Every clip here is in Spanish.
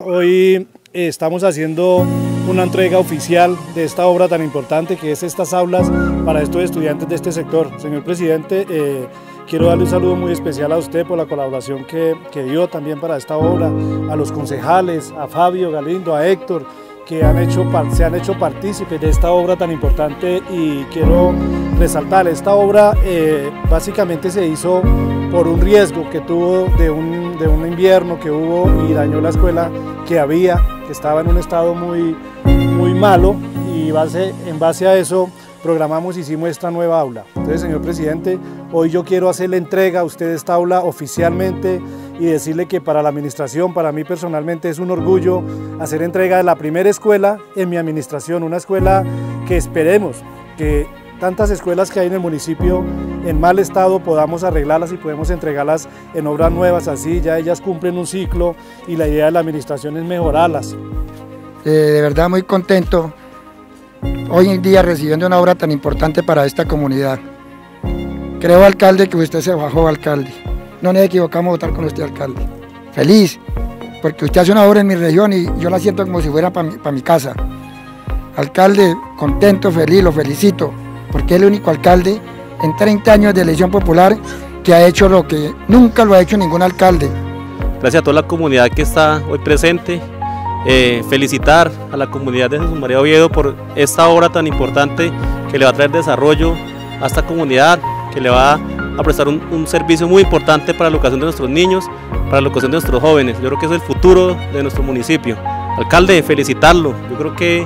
Hoy estamos haciendo una entrega oficial de esta obra tan importante que es estas aulas para estos estudiantes de este sector. Señor presidente, quiero darle un saludo muy especial a usted por la colaboración que dio también para esta obra, a los concejales, a Fabio Galindo, a Héctor, que se han hecho partícipes de esta obra tan importante, y quiero resaltar, esta obra básicamente se hizo por un riesgo que tuvo de un invierno que hubo y dañó la escuela que estaba en un estado muy malo, y en base a eso hicimos esta nueva aula. Entonces, señor presidente, hoy yo quiero hacerle entrega a usted de esta aula oficialmente y decirle que para la administración, para mí personalmente es un orgullo hacer entrega de la primera escuela en mi administración, una escuela que esperemos que tantas escuelas que hay en el municipio en mal estado podamos arreglarlas y podemos entregarlas en obras nuevas, así ya ellas cumplen un ciclo y la idea de la administración es mejorarlas. De verdad muy contento hoy en día recibiendo una obra tan importante para esta comunidad. Creo, alcalde, que usted se bajó, alcalde. No nos equivocamos votar con usted, alcalde. Feliz, porque usted hace una obra en mi región y yo la siento como si fuera para mi casa. Alcalde, contento, feliz, lo felicito, porque es el único alcalde en 30 años de elección popular que ha hecho lo que nunca lo ha hecho ningún alcalde. Gracias a toda la comunidad que está hoy presente. Felicitar a la comunidad de Jesús María Oviedo por esta obra tan importante que le va a traer desarrollo a esta comunidad, que le va a prestar un servicio muy importante para la educación de nuestros niños, para la educación de nuestros jóvenes. Yo creo que es el futuro de nuestro municipio. Alcalde, felicitarlo. Yo creo que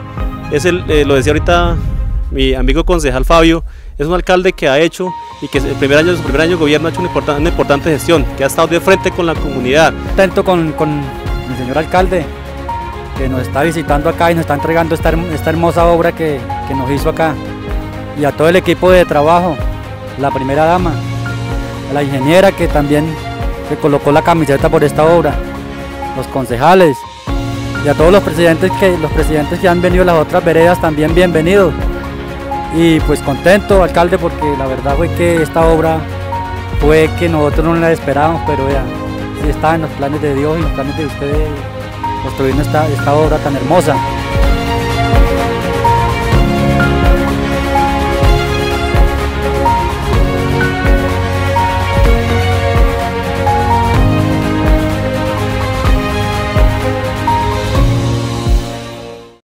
lo decía ahorita mi amigo concejal Fabio, es un alcalde que ha hecho y que su primer año de gobierno ha hecho una importante gestión, que ha estado de frente con la comunidad. Contento con el señor alcalde, que nos está visitando acá y nos está entregando esta hermosa obra que nos hizo acá, y a todo el equipo de trabajo, la primera dama, a la ingeniera que también se colocó la camiseta por esta obra, los concejales y a todos los presidentes que han venido de las otras veredas también, bienvenidos. Y pues contento, alcalde, porque la verdad fue que esta obra fue que nosotros no la esperábamos, pero ya sí está en los planes de Dios y en los planes de ustedes construir esta obra tan hermosa.